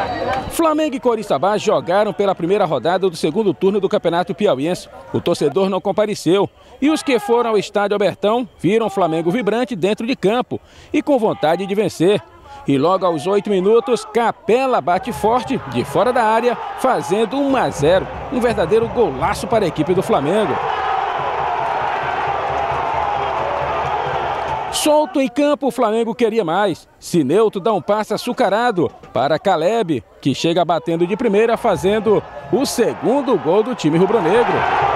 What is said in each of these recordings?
Flamengo e Coriçaba jogaram pela primeira rodada do segundo turno do Campeonato Piauiense. O torcedor não compareceu e os que foram ao estádio Albertão viram o Flamengo vibrante dentro de campo e com vontade de vencer. E logo aos 8 minutos, Capela bate forte de fora da área, fazendo 1-0. Um verdadeiro golaço para a equipe do Flamengo. Solto em campo, o Flamengo queria mais. Cineuto dá um passe açucarado para Caleb, que chega batendo de primeira, fazendo o segundo gol do time rubro-negro.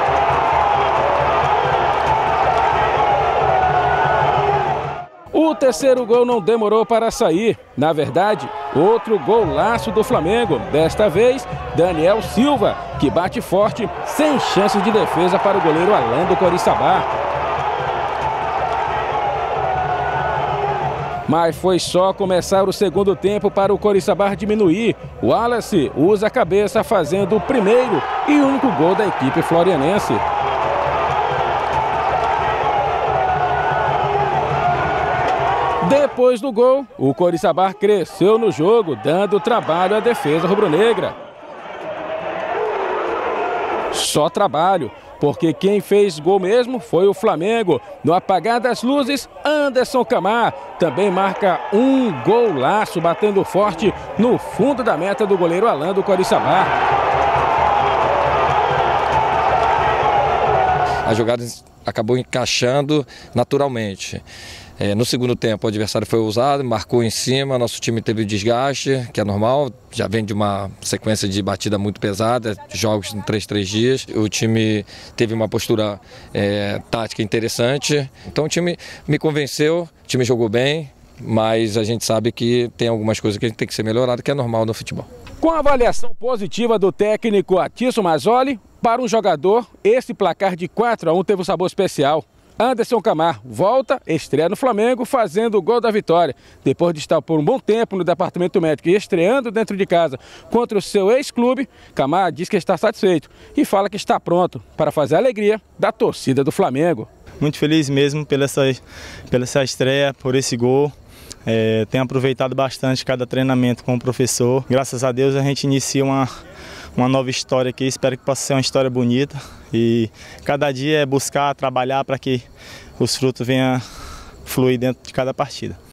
O terceiro gol não demorou para sair. Na verdade, outro golaço do Flamengo. Desta vez, Daniel Silva, que bate forte, sem chances de defesa para o goleiro Alan do Coriçaba. Mas foi só começar o segundo tempo para o Coriçaba diminuir. O Wallace usa a cabeça, fazendo o primeiro e único gol da equipe florianense. Depois do gol, o Coriçaba cresceu no jogo, dando trabalho à defesa rubro-negra. Só trabalho, porque quem fez gol mesmo foi o Flamengo. No apagar das luzes, Anderson Camar também marca um golaço, batendo forte no fundo da meta do goleiro Alan do Coriçaba. A jogada acabou encaixando naturalmente. No segundo tempo o adversário foi ousado, marcou em cima, nosso time teve desgaste, que é normal, já vem de uma sequência de batida muito pesada, jogos em 3 dias. O time teve uma postura tática interessante, então o time me convenceu, o time jogou bem, mas a gente sabe que tem algumas coisas que a gente tem que ser melhorado, que é normal no futebol. Com a avaliação positiva do técnico Atício Mazzoli, para um jogador, esse placar de 4-1 teve um sabor especial. Anderson Camar volta, estreia no Flamengo, fazendo o gol da vitória. Depois de estar por um bom tempo no departamento médico e estreando dentro de casa contra o seu ex-clube, Camar diz que está satisfeito e fala que está pronto para fazer a alegria da torcida do Flamengo. Muito feliz mesmo pela essa estreia, por esse gol. Tenho aproveitado bastante cada treinamento com o professor. Graças a Deus a gente inicia uma nova história aqui, espero que possa ser uma história bonita e cada dia é buscar, trabalhar para que os frutos venham fluir dentro de cada partida.